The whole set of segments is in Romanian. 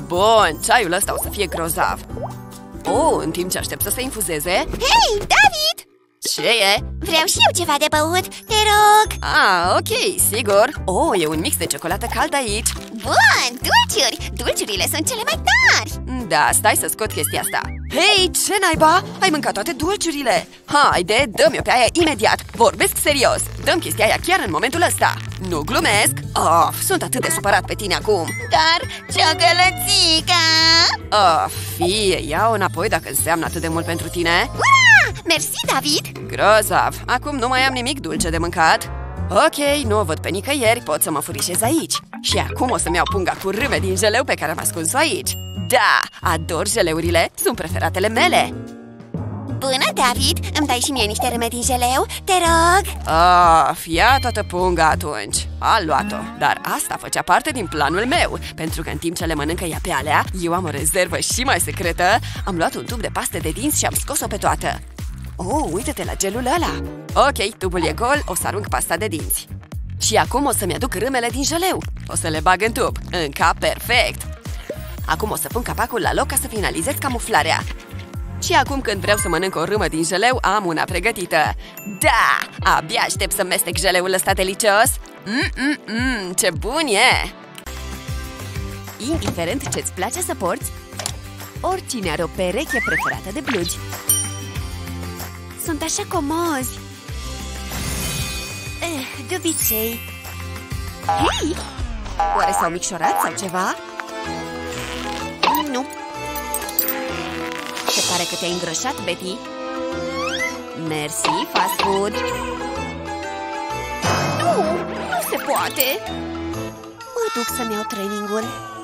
Bun, ceaiul ăsta o să fie grozav. În timp ce aștept să se infuzeze... Hei, David! Ce e? Vreau și eu ceva de băut, te rog! Ok, sigur. E un mix de ciocolată caldă aici. Bun, dulciuri! Dulciurile sunt cele mai tari! Da, stai să scot chestia asta. Hei, ce naiba? Ai mâncat toate dulciurile! Haide, dă-mi-o pe aia imediat! Vorbesc serios! Dăm chestia aia chiar în momentul ăsta! Nu glumesc! Sunt atât de supărat pe tine acum! Dar ciocolățica! Fie, ia-o înapoi dacă înseamnă atât de mult pentru tine. Ura! Mersi, David! Grozav! Acum nu mai am nimic dulce de mâncat. Ok, nu o văd pe nicăieri, pot să mă furișez aici. Și acum o să-mi iau punga cu râme din jeleu pe care am ascuns-o aici. Da, ador jeleurile, sunt preferatele mele. Bună, David! Îmi dai și mie niște râme din jeleu, te rog? Ia toată punga atunci. A luat-o, dar asta făcea parte din planul meu. Pentru că în timp ce le mănâncă ea pe alea, eu am o rezervă și mai secretă. Am luat un tub de paste de dinți și am scos-o pe toată. Uite-te la gelul ăla. Ok, tubul e gol, o să arunc pasta de dinți. Și acum o să-mi aduc râmele din jeleu. O să le bag în tub, în cap perfect. Acum o să pun capacul la loc ca să finalizez camuflarea. Și acum când vreau să mănânc o râmă din jeleu, am una pregătită. Da! Abia aștept să mestec jeleul ăsta delicios. Ce bun e! Indiferent ce-ți place să porți, oricine are o pereche preferată de blugi. Sunt așa comozi. De obicei. Hei! Oare s-au micșorat sau ceva? Nu. Se pare că te-ai îngrășat, Betty. Mersi, fast food. Nu se poate. Mă duc să-mi iau trainingul.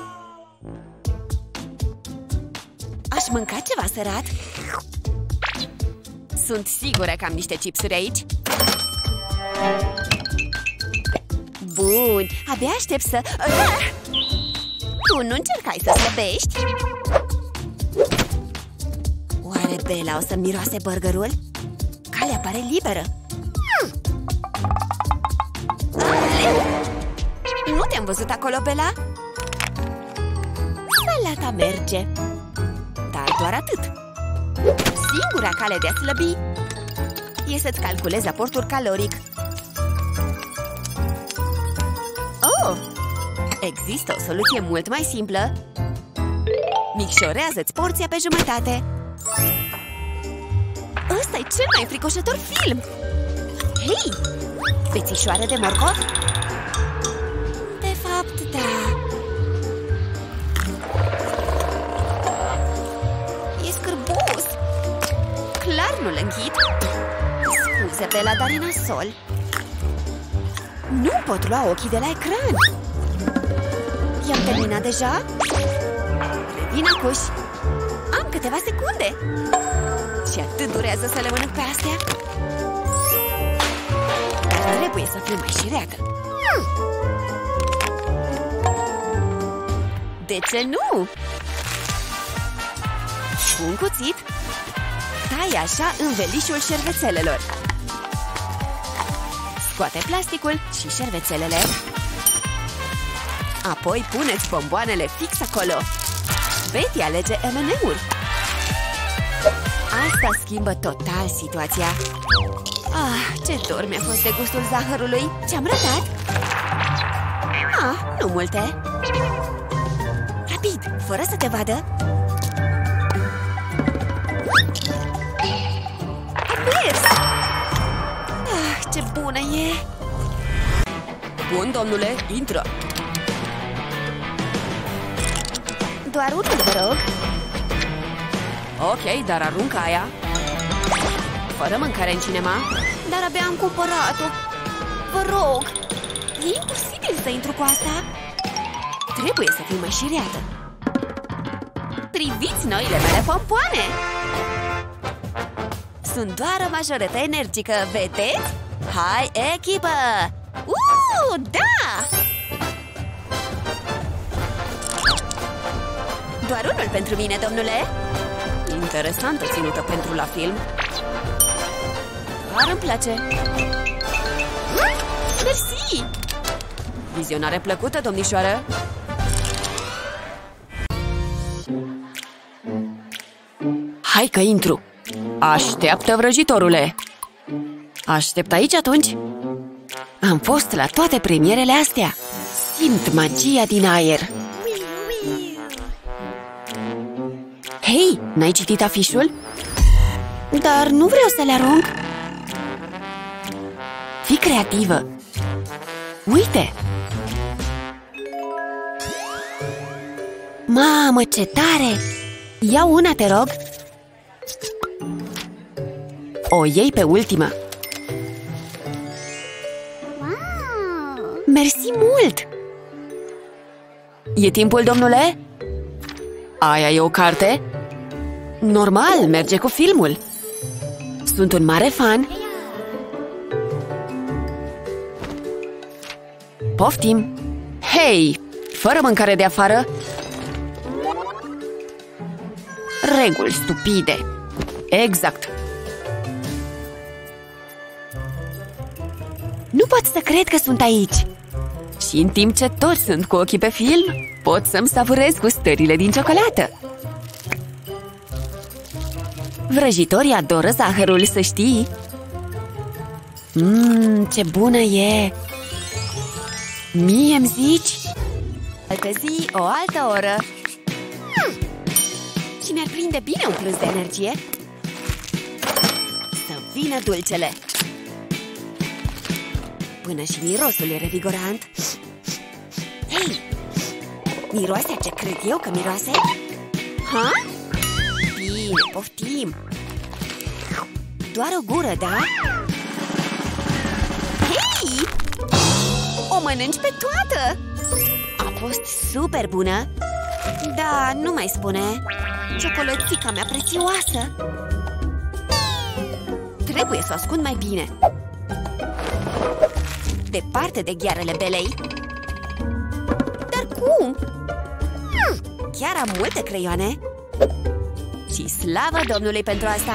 Aș mânca ceva sărat? Sunt sigură că am niște chipsuri aici. Bun, abia aștept să... Tu nu încercai să slăbești? Oare Bella o să miroase burgerul? Calea pare liberă. Nu te-am văzut acolo, Bella? Salata merge. Dar doar atât. Singura cale de a slăbi e să-ți calculezi aportul caloric. Există o soluție mult mai simplă. Micșorează-ți porția pe jumătate. Ăsta e cel mai înfricoșător film! Hei! Fețișoară de morcov? De fapt, da. E scârbos. Clar nu-l închid. Scuze, Bella, dar e nasol. Nu pot lua ochii de la ecran. I-am terminat deja? Revin acuși. Am câteva secunde. Și atât durează să le mănânc pe astea. Dar trebuie să fiu mai șireată. De ce nu? Cu un cuțit tai așa învelișul șervețelelor. Scoate plasticul și șervețelele. Apoi puneți bomboanele fix acolo. Betty alege M&M-uri. Asta schimbă total situația. Ce dor mi-a fost de gustul zahărului. Ce-am rătat? Nu multe. Rapid, fără să te vadă. A mers! Ce bună e! Bun, domnule, intră! Doar unul, vă rog. Ok, dar aruncă aia. Fără mâncare în cinema. Dar abia am cumpărat-o. Vă rog. E imposibil să intru cu asta. Trebuie să fiu mai șireată. Priviți noile mele pompoane! Sunt doar o majorată energică, vedeți? Hai, echipă! Da! Doar unul pentru mine, domnule. Interesantă ținută pentru la film. Dar îmi place. Mersi! Vizionare plăcută, domnișoară. Hai că intru! Așteaptă, vrăjitorule! Aștept aici atunci? Am fost la toate premierele astea. Simt magia din aer. Hei, n-ai citit afișul? Dar nu vreau să le arunc. Fii creativă. Uite! Mamă, ce tare! Ia una, te rog. O iei pe ultima. Mersi mult! E timpul, domnule? Aia e o carte? Normal, merge cu filmul. Sunt un mare fan. Poftim! Hei! Fără mâncare de afară? Reguli stupide. Exact. Nu pot să cred că sunt aici. Și în timp ce toți sunt cu ochii pe film, pot să-mi savurez gustările din ciocolată. Vrăjitorii adoră zahărul, să știi. Ce bună e! Mie-mi zici? Altă zi, o altă oră. Și mi-ar prinde bine un plus de energie. Să vină dulcele. Până și mirosul e revigorant. Hei! Miroase ce cred eu că miroase? Ha? Bine, poftim. Doar o gură, da? Hei! O mănânci pe toată! A fost super bună. Da, nu mai spune. Ciocolățica mea prețioasă. Trebuie să o ascund mai bine. Departe de ghearele belei. Dar cum? Chiar am multe creioane. Și slavă Domnului pentru asta.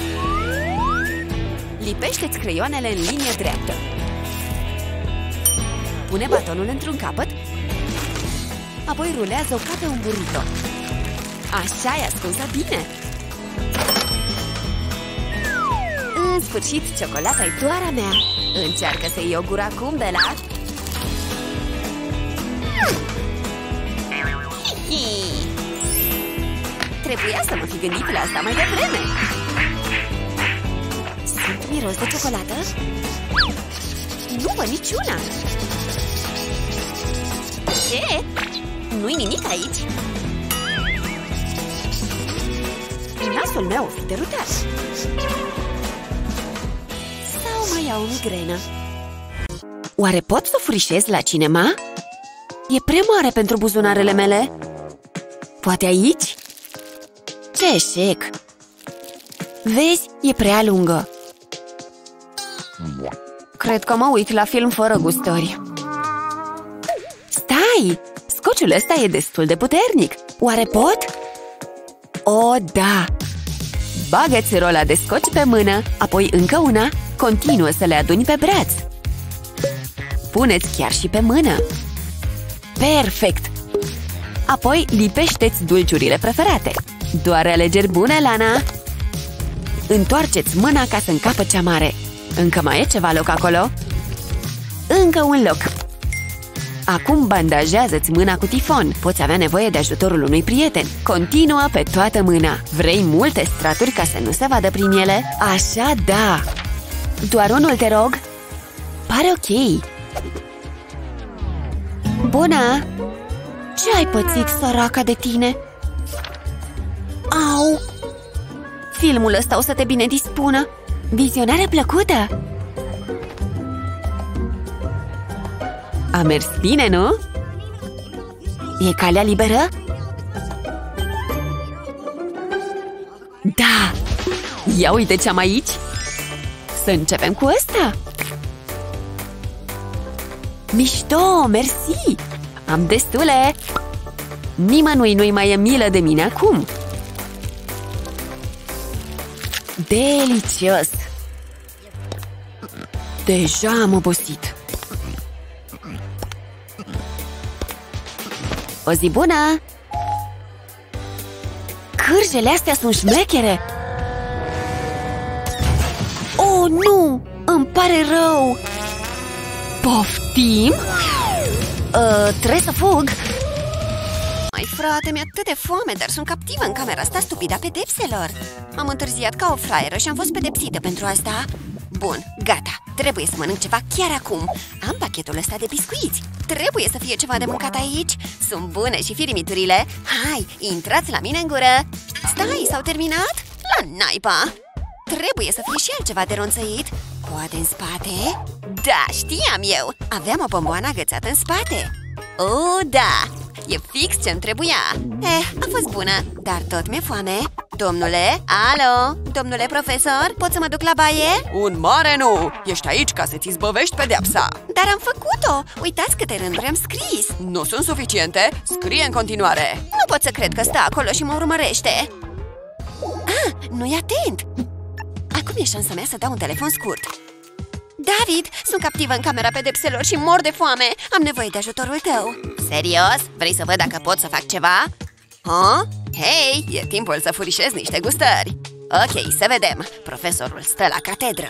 Lipește-ți creioanele în linie dreaptă. Pune batonul într-un capăt. Apoi rulează-o ca pe un burrito. Așa e ascunsă bine. În sfârșit, ciocolata e doar a mea. Încearcă să iei o gură acum, Bella. Trebuia să mă fi gândit la asta mai devreme. Simt miros de ciocolată? Nu văd niciuna. Ce? Nu-i nimic aici? Nasul meu o fi derutat. Sau mai iau o migrenă. Oare pot să furișez la cinema? E prea mare pentru buzunarele mele. Poate aici? Ce eșec! Vezi, e prea lungă. Cred că mă uit la film fără gustări. Stai! Scociul ăsta e destul de puternic. Oare pot? O, da! Bagă-ți rola de scoci pe mână, apoi încă una, continuă să le aduni pe braț. Puneți chiar și pe mână. Perfect! Apoi lipește-ți dulciurile preferate. Doar alegeri bune, Lana! Întoarceți mâna ca să încapă cea mare. Încă mai e ceva loc acolo? Încă un loc. Acum bandajează-ți mâna cu tifon. Poți avea nevoie de ajutorul unui prieten. Continuă pe toată mâna. Vrei multe straturi ca să nu se vadă prin ele? Așa, da! Doar unul, te rog. Pare ok. Bună! Ce ai pățit, săraca de tine? Au! Filmul ăsta o să te bine dispună. Vizionare plăcută! A mers bine, nu? E calea liberă? Da! Ia uite ce am aici! Să începem cu ăsta! Mișto, mersi! Am destule! Nimănui nu-i mai e milă de mine acum! Delicios! Deja am obosit! O zi bună! Cârjele astea sunt șmechere! Oh, nu! Îmi pare rău! Poftim? Trebuie să fug! Mai frate, mi-e atât de foame, dar sunt captivă în camera asta stupidă a pedepselor. Am întârziat ca o fraieră și am fost pedepsită pentru asta. Bun, gata, trebuie să mănânc ceva chiar acum. Am pachetul ăsta de biscuiți. Trebuie să fie ceva de mâncat aici. Sunt bune și firimiturile. Hai, intrați la mine în gură. Stai, s-au terminat? La naiba! Trebuie să fie și altceva de ronțăit. Poate în spate? Da, știam eu! Aveam o bomboană agățată în spate. Oh, da! E fix ce-mi trebuia. A fost bună, dar tot mi-e foame. Domnule, alo? Domnule profesor, pot să mă duc la baie? Un mare nu! Ești aici ca să-ți izbăvești pedeapsa. Dar am făcut-o! Uitați câte rânduri am scris. Nu sunt suficiente? Scrie în continuare. Nu pot să cred că stă acolo și mă urmărește. Nu-i atent! Acum e șansa mea să dau un telefon scurt. David, sunt captivă în camera pedepselor și mor de foame. Am nevoie de ajutorul tău. Serios? Vrei să văd dacă pot să fac ceva? Hei, e timpul să furișez niște gustări. Ok, să vedem. Profesorul stă la catedră.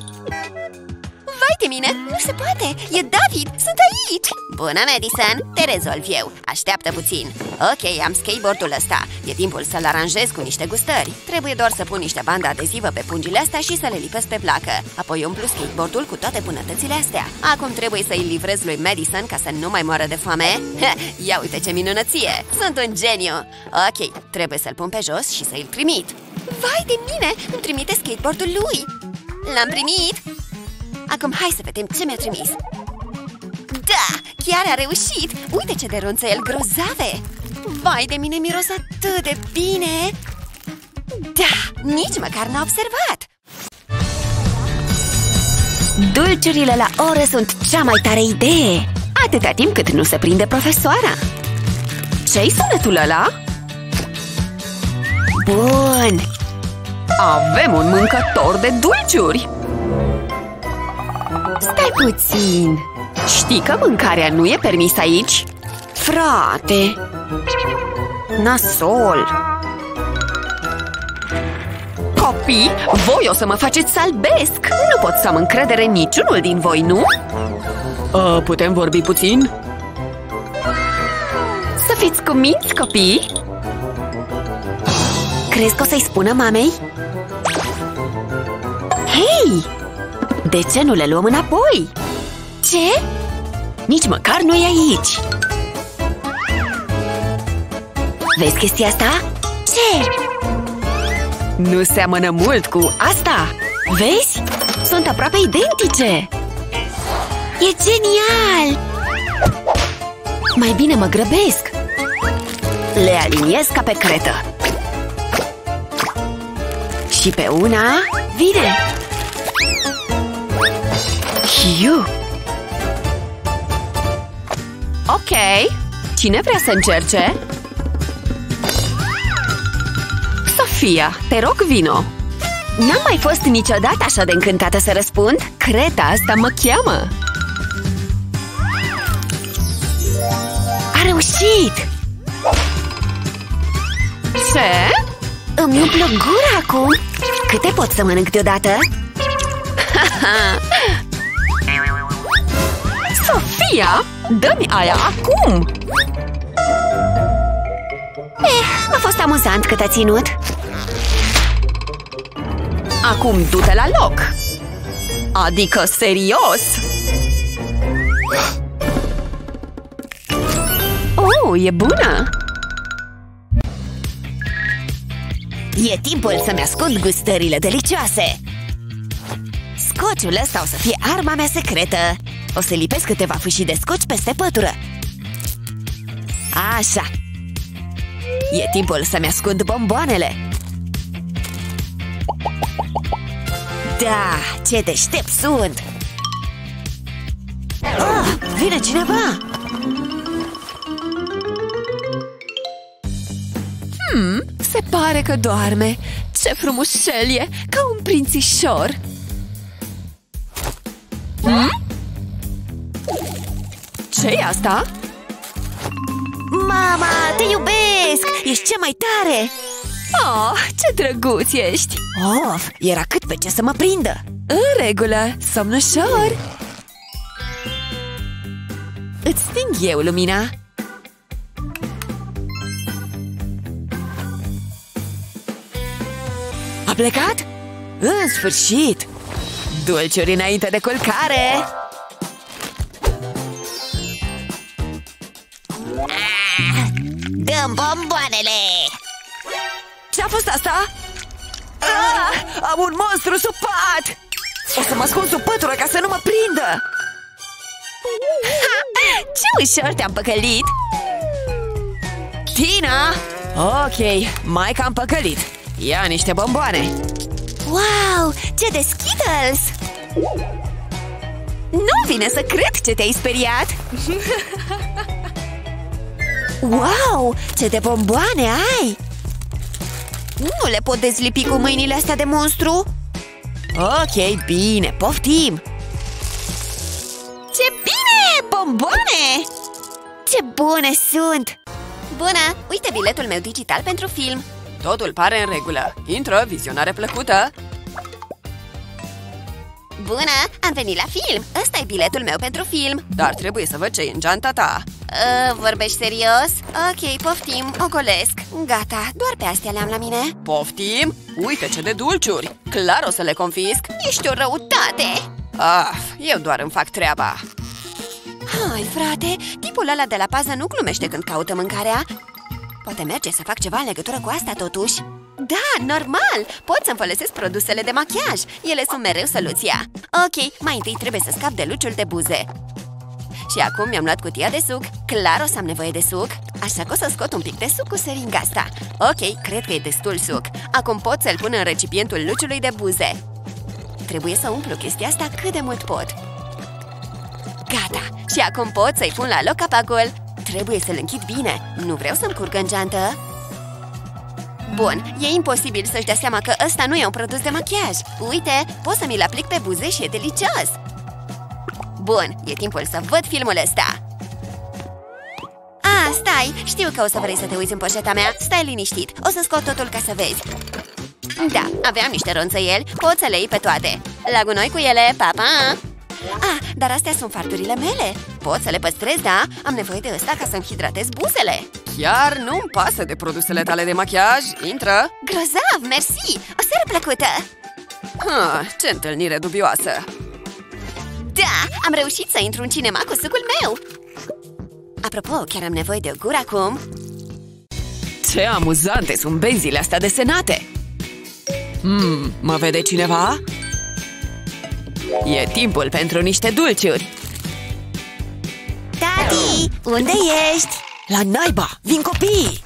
Vai de mine, nu se poate. E David, sunt aici. Bună, Madison, te rezolv eu. Așteaptă puțin. Ok, am skateboardul ăsta. E timpul să-l aranjez cu niște gustări. Trebuie doar să pun niște bandă adezivă pe pungile astea și să le lipesc pe placă. Apoi umplu skateboardul cu toate bunătățile astea. Acum trebuie să-i livrez lui Madison ca să nu mai moară de foame. Ia uite ce minunăție. Sunt un geniu. Ok, trebuie să-l pun pe jos și să-i trimit. Vai de mine, îmi trimite skateboardul lui. L-am primit. Acum hai să vedem ce mi-a trimis. Da, chiar a reușit. Uite ce de ronțăieli grozave. Vai de mine, miros atât de bine. Da, nici măcar n-a observat. Dulciurile la oră sunt cea mai tare idee. Atâta timp cât nu se prinde profesoara. Ce-i sunetul ăla? Bun. Avem un mâncător de dulciuri. Stai puțin. Știi că mâncarea nu e permisă aici? Frate, nasol. Copii, voi o să mă faceți să albesc. Nu pot să am încredere în niciunul din voi, nu? Putem vorbi puțin? Să fiți cuminți, copii. Crezi că o să-i spună mamei? Hei! De ce nu le luăm înapoi? Ce? Nici măcar nu e aici. Vezi chestia asta? Ce? Nu seamănă mult cu asta. Vezi? Sunt aproape identice. E genial! Mai bine mă grăbesc. Le aliniez ca pe cretă. Și pe una vine. Hiu! Ok, cine vrea să încerce? Sofia, te rog, vino. N-am mai fost niciodată așa de încântată să răspund. Creta asta mă cheamă. A reușit! Ce? Îmi umplu gura acum. Câte pot să mănânc deodată? Sofia, dă-mi aia acum! A fost amuzant cât a ținut. Acum du-te la loc! Adică serios! Oh, e bună! E timpul să-mi ascund gustările delicioase. Scociul ăsta o să fie arma mea secretă. O să lipesc câteva fâșii de scoci peste pătură. Așa. E timpul să-mi ascund bomboanele. Da, ce deștept sunt! Vine cineva! Se pare că doarme. Ce frumușel e, ca un prințișor. Ce-i asta? Mama, te iubesc! Ești cea mai tare! Oh, ce drăguț ești! Of, era cât pe ce să mă prindă. În regulă, somn ușor. Îți sting eu lumina. A plecat? În sfârșit! Dulciuri înainte de culcare! Dăm bomboanele! Ce-a fost asta? Am un monstru sub pat! O să mă ascund sub pătură ca să nu mă prindă! Ce ușor te-am păcălit! Tina! Ok, mai că am păcălit. Ia niște bomboane. Wow, ce de Skittles! Nu vine să cred ce te-ai speriat! Wow, ce de bomboane ai! Nu le pot dezlipi cu mâinile astea de monstru? Ok, bine, poftim! Ce bine! Bomboane! Ce bune sunt! Bună! Uite biletul meu digital pentru film. Totul pare în regulă. Intră, vizionare plăcută! Bună! Am venit la film! Ăsta e biletul meu pentru film. Dar trebuie să văd ce e în geanta ta. Vorbești serios? Ok, poftim, o golesc. Gata, doar pe astea le-am la mine. Poftim? Uite ce de dulciuri! Clar o să le confisc! Ești o răutate! Eu doar îmi fac treaba. Hai, frate, tipul ăla de la pază nu glumește când caută mâncarea. Poate merge să fac ceva în legătură cu asta totuși. Da, normal! Pot să-mi folosesc produsele de machiaj. Ele sunt mereu soluția. Ok, mai întâi trebuie să scap de luciul de buze. Și acum mi-am luat cutia de suc. Clar o să am nevoie de suc, așa că o să scot un pic de suc cu seringa asta. Ok, cred că e destul suc. Acum pot să-l pun în recipientul luciului de buze. Trebuie să umplu chestia asta cât de mult pot. Gata, și acum pot să-i pun la loc capacul. Trebuie să-l închid bine, nu vreau să-mi curgă în geantă. Bun, e imposibil să-și dea seama că ăsta nu e un produs de machiaj. Uite, pot să mi-l aplic pe buze și e delicios. Bun, e timpul să văd filmul ăsta. Stai, știu că o să vrei să te uiți în poșeta mea. Stai liniștit, o să scot totul ca să vezi. Da, aveam niște ronțăieli, pot să le iei pe toate. La gunoi cu ele, pa, pa! Dar astea sunt farturile mele. Pot să le păstrez, da? Am nevoie de ăsta ca să-mi hidratez buzele. Chiar nu-mi pasă de produsele tale de machiaj. Intră! Grozav, mersi! O seară plăcută! Ce întâlnire dubioasă! Da, am reușit să intru în cinema cu sucul meu! Apropo, chiar am nevoie de o gură acum. Ce amuzante sunt benzile astea desenate! Mă vede cineva? E timpul pentru niște dulciuri! Tati, unde ești? La naiba! Vin copiii!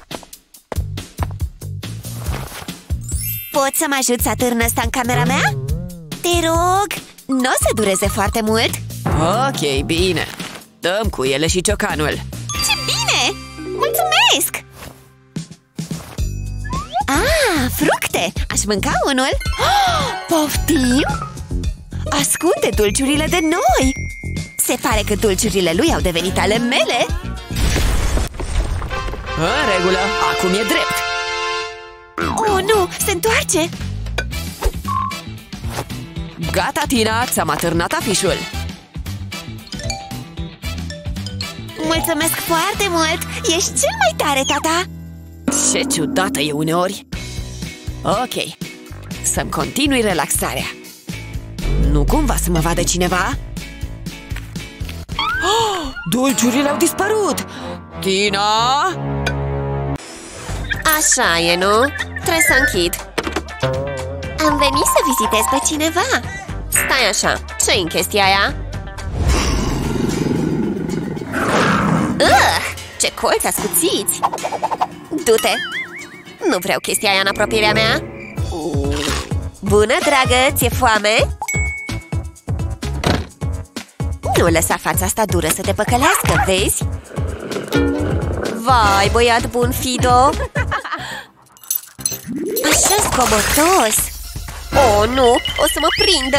Poți să mă ajut să atârn ăsta în camera mea? Te rog! Nu o să dureze foarte mult. Ok, bine. Dăm cu ele și ciocanul. Ce bine! Mulțumesc! Fructe! Aș mânca unul? Poftim? Ascunde dulciurile de noi! Se pare că dulciurile lui au devenit ale mele. În regulă, acum e drept. Oh, nu! Se întoarce! Gata, Tina, ți-am atârnat afișul. Mulțumesc foarte mult! Ești cel mai tare, tata! Ce ciudată e uneori! Ok, să-mi continui relaxarea. Nu cumva să mă vadă cineva? Dulciurile au dispărut! Tina! Așa e, nu? Trebuie să închid. Am venit să vizitez pe cineva. Stai așa, ce-i în chestia aia? Ce colți ascuțiți! Du-te! Nu vreau chestia aia în apropierea mea. Bună, dragă, ți-e foame? Nu lăsa fața asta dură să te păcălească, vezi? Vai, băiat bun, Fido! Așa scobotos! Oh, nu! O să mă prindă!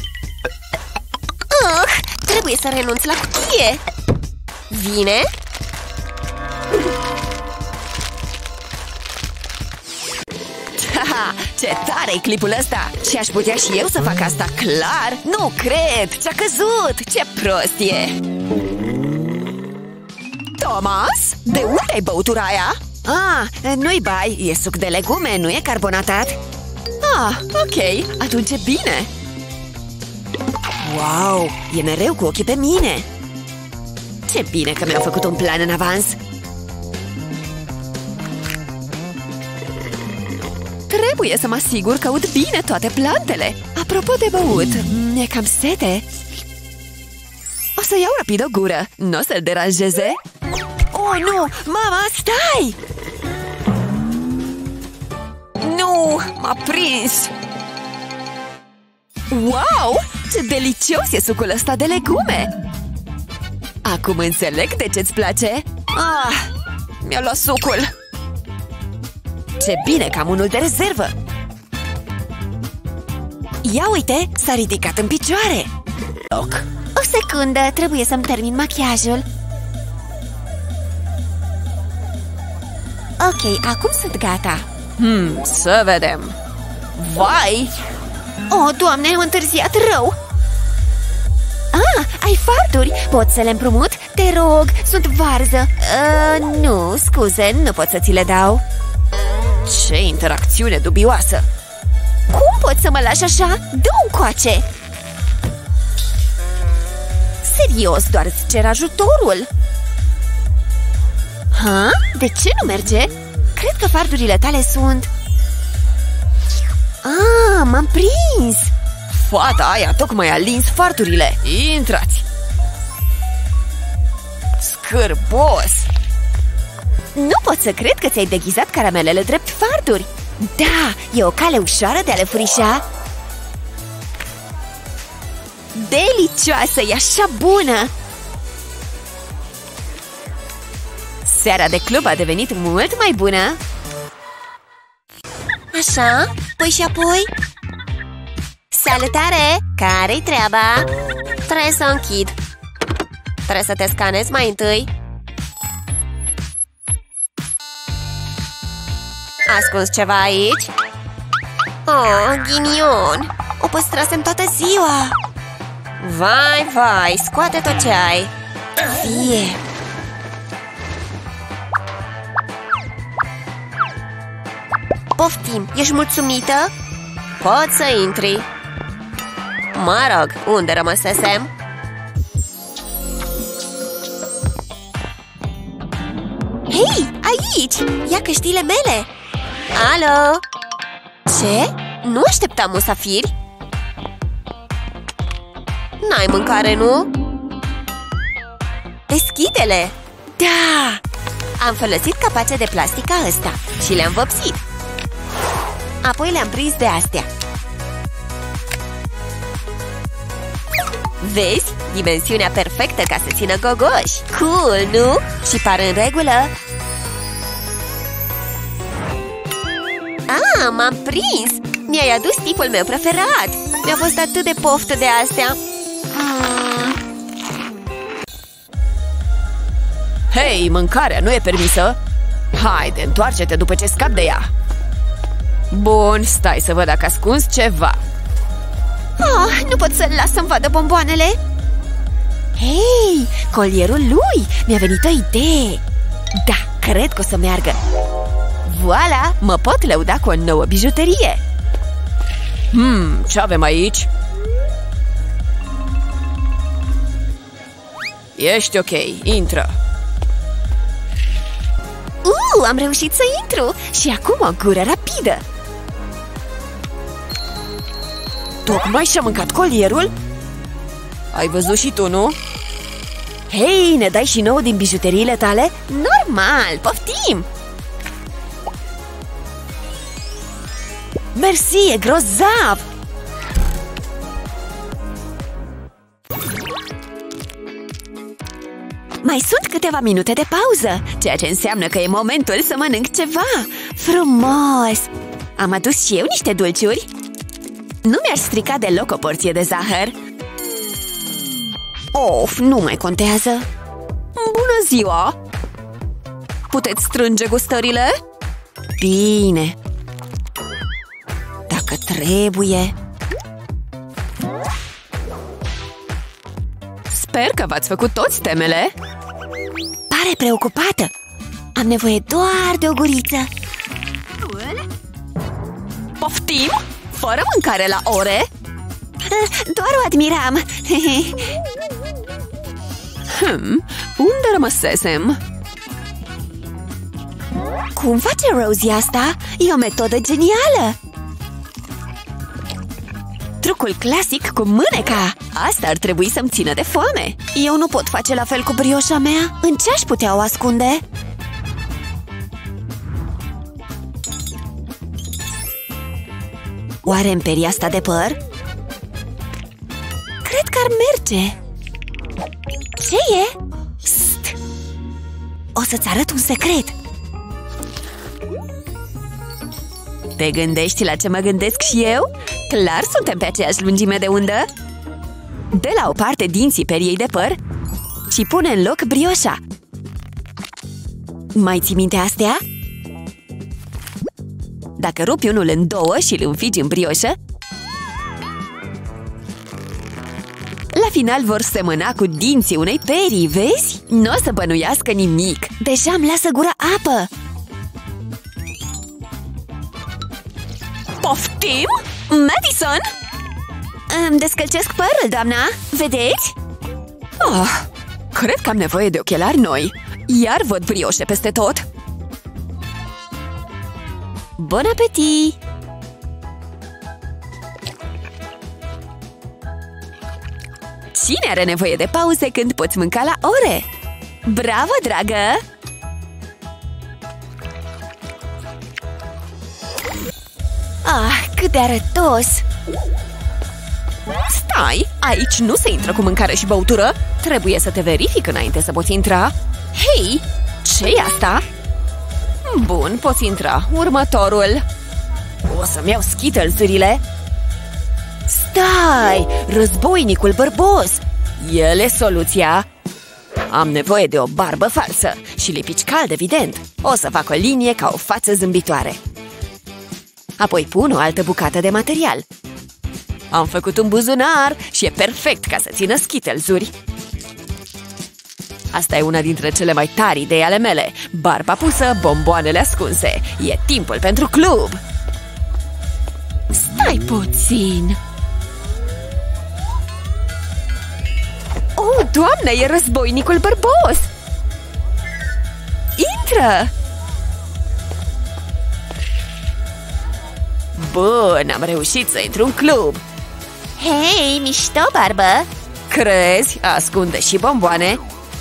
Trebuie să renunț la cutie! Vine? Da! Ce tare e clipul ăsta! Și aș putea și eu să fac asta, clar? Nu cred! Ce-a căzut! Ce prost e! Thomas? De unde ai băutura aia? Ah, nu-i bai, e suc de legume, nu e carbonatat. Ah, ok, atunci e bine. Wow, e mereu cu ochii pe mine. Ce bine că mi-au făcut un plan în avans. Trebuie să mă asigur că ud bine toate plantele. Apropo de băut, mi-e cam sete. O să iau rapid o gură, nu o să-l deranjeze. Oh, nu! Mama, stai! Nu! M-a prins! Wow! Ce delicios e sucul ăsta de legume! Acum înțeleg de ce-ți place. Ah! Mi-a luat sucul! Ce bine că am unul de rezervă! Ia uite, s-a ridicat în picioare! Loc! O secundă, trebuie să-mi termin machiajul. Ok, acum sunt gata. Să vedem. Vai! Oh, Doamne, am întârziat rău. Ah, ai farduri, pot să le împrumut? Te rog, sunt varză. Nu, scuze, nu pot să ți le dau. Ce interacțiune dubioasă! Cum poți să mă lași așa? Dă-mi coace! Serios, doar îți cer ajutorul. Ha? De ce nu merge? Cred că fardurile tale sunt... Ah, m-am prins! Fata aia tocmai a lins fardurile. Intrați! Scârbos! Nu pot să cred că ți-ai deghizat caramelele drept farduri. Da, e o cale ușoară de a le furișa. Delicioasă, e așa bună! Seara de club a devenit mult mai bună. Așa, păi și apoi? Salutare! Care-i treaba? Trebuie să închid. Trebuie să te scanezi mai întâi. Ascunzi ceva aici? Oh, ghinion! O păstrasem toată ziua! Vai, vai, scoate tot ce ai! Fie! Poftim, ești mulțumită? Poți să intri. Mă rog, unde rămăsesem? Hei, aici! Ia căștile mele! Alo! Ce? Nu așteptam musafiri? N-ai mâncare, nu? Deschide-le! Da! Am folosit capace de plastic ca ăsta și le-am vopsit. Apoi le-am prins de astea. Vezi? Dimensiunea perfectă ca să țină gogoși. Cool, nu? Și par în regulă. Ah, m-am prins! Mi-ai adus tipul meu preferat. Mi-a fost atât de poftă de astea. Hei, mâncarea nu e permisă? Haide, întoarce-te după ce scap de ea. Bun, stai să văd dacă ascunzi ceva. Oh, nu pot să-l las să-mi vadă bomboanele. Hei, colierul lui! Mi-a venit o idee. Da, cred că o să meargă. Voilà, mă pot lăuda cu o nouă bijuterie. Ce avem aici? Ești ok, intră. Am reușit să intru. Și acum o gură rapidă. Tocmai și-a mâncat colierul? Ai văzut și tu, nu? Hei, ne dai și nouă din bijuteriile tale? Normal, poftim! Mersi, e grozav! Mai sunt câteva minute de pauză, ceea ce înseamnă că e momentul să mănânc ceva. Frumos! Am adus și eu niște dulciuri. Nu mi-aș strica deloc o porție de zahăr. Of, nu mai contează. Bună ziua! Puteți strânge gustările? Bine. trebuie. Sper că v-ați făcut toți temele. Pare preocupată. Am nevoie doar de o guriță. Poftim? Fără mâncare la ore? Doar o admiram. Unde rămăsesem? Cum face Rosie asta? E o metodă genială! Trucul clasic cu mâneca! Asta ar trebui să-mi țină de foame. Eu nu pot face la fel cu brioșa mea. În ce aș putea o ascunde? Oare în peria asta de păr? Cred că ar merge. Ce e? Psst! O să-ți arăt un secret. Te gândești la ce mă gândesc și eu? Clar suntem pe aceeași lungime de undă. Dă la o parte dinții periei de păr și pune în loc brioșa. Mai ții minte astea? Dacă rupi unul în două și îl înfigi în brioșă, la final vor semăna cu dinții unei perii, vezi? Nu o să bănuiască nimic. Deja îmi lasă gura apă. Poftim? Madison? Îmi descălcesc părul, doamna. Vedeți? Cred că am nevoie de ochelari noi. Iar văd brioșe peste tot. Bon apetit! Cine are nevoie de pauze când poți mânca la ore? Bravo, dragă! Cât de arătos! Stai! Aici nu se intră cu mâncare și băutură. Trebuie să te verific înainte să poți intra. Hei! Ce-i asta? Bun, poți intra. Următorul. O să-mi iau Skittles-urile. Stai! Războinicul bărbos! El e soluția. Am nevoie de o barbă falsă și lipici cald, evident. O să fac o linie ca o față zâmbitoare. Apoi pun o altă bucată de material. Am făcut un buzunar și e perfect ca să țină Skittles-uri. Asta e una dintre cele mai tari idei ale mele. Barba pusă, bomboanele ascunse. E timpul pentru club! Stai puțin! Oh, doamne, e războinicul bărbos! Intră! Bun, am reușit să intru în club! Hei, mișto, barbă! Crezi? Ascunde și bomboane?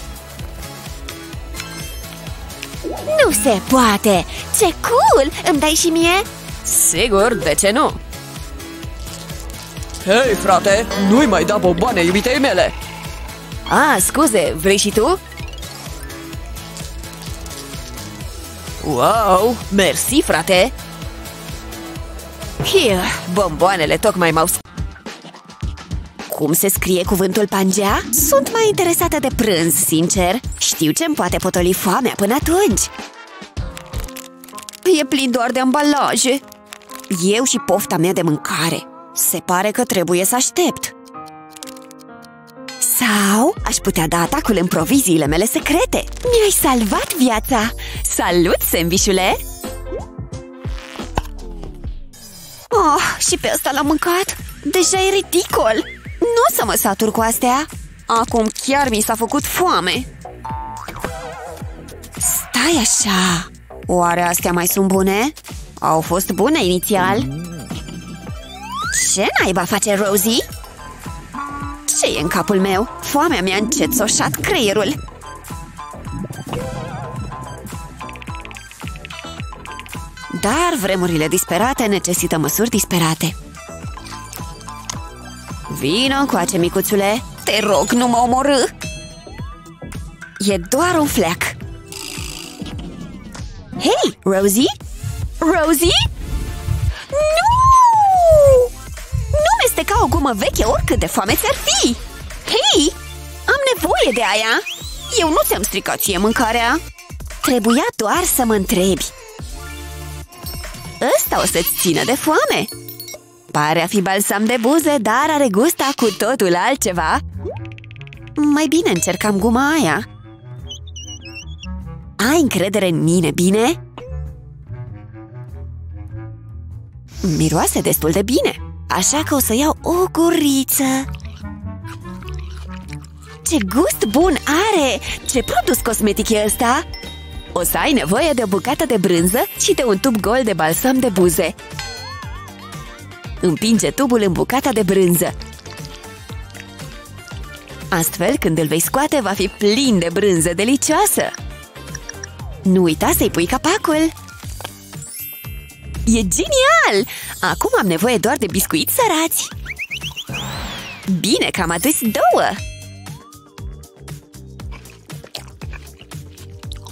Nu se poate! Ce cool! Îmi dai și mie? Sigur, de ce nu? Hei, frate! Nu-i mai da bomboane iubitei mele! Scuze, vrei și tu? Wow! Mersi, frate! Bomboanele tocmai m-au... Cum se scrie cuvântul Pangea? Sunt mai interesată de prânz, sincer. Știu ce-mi poate potoli foamea până atunci. E plin doar de ambalaje. Eu și pofta mea de mâncare. Se pare că trebuie să aștept. Sau aș putea da atacul în proviziile mele secrete. Mi-ai salvat viața! Salut, sandvișule! Și pe ăsta l-am mâncat? Deja e ridicol! Nu o să mă satur cu astea. Acum chiar mi s-a făcut foame. Stai așa! Oare astea mai sunt bune? Au fost bune inițial. Ce naiba face Rosie? Ce e în capul meu? Foamea mi-a încetsoșat creierul. Dar vremurile disperate necesită măsuri disperate. Vino încoace, micuțule. Te rog, nu mă omorâ. E doar un fleac. Hei, Rosie? Rosie? Nu! Nu mesteca o gumă veche oricât de foame ți-ar fi! Hei! Am nevoie de aia! Eu nu ți-am stricat ție mâncarea! Trebuia doar să mă întrebi. Ăsta o să-ți țină de foame! Pare a fi balsam de buze, dar are gust a cu totul altceva. Mai bine încercam guma aia. Ai încredere în mine, bine? Miroase destul de bine, așa că o să iau o guriță. Ce gust bun are! Ce produs cosmetic e ăsta? O să ai nevoie de o bucată de brânză și de un tub gol de balsam de buze. Împinge tubul în bucata de brânză. Astfel, când îl vei scoate, va fi plin de brânză delicioasă. Nu uita să-i pui capacul! E genial! Acum am nevoie doar de biscuiți sărați. Bine că am adus 2!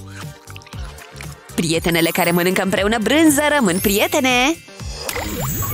Prietenele care mănâncă împreună brânză rămân prietene!